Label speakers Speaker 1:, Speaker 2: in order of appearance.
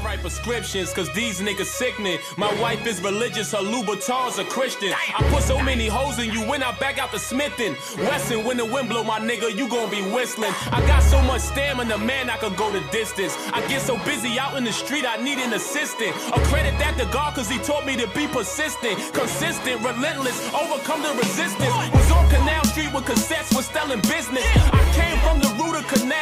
Speaker 1: write prescriptions, cause these niggas sickening. My wife is religious, her Louboutins are Christian. I put so many hoes in you when I back out the Smithin'. Wesson, when the wind blow, my nigga, you gon' be whistling. I got so much stamina, man, I could go the distance. I get so busy out in the street, I need an assistant. A credit that to God, cause he taught me to be persistent. Consistent, relentless, overcome the resistance. Was on Canal Street with cassettes, was selling business. I came from the root of Canal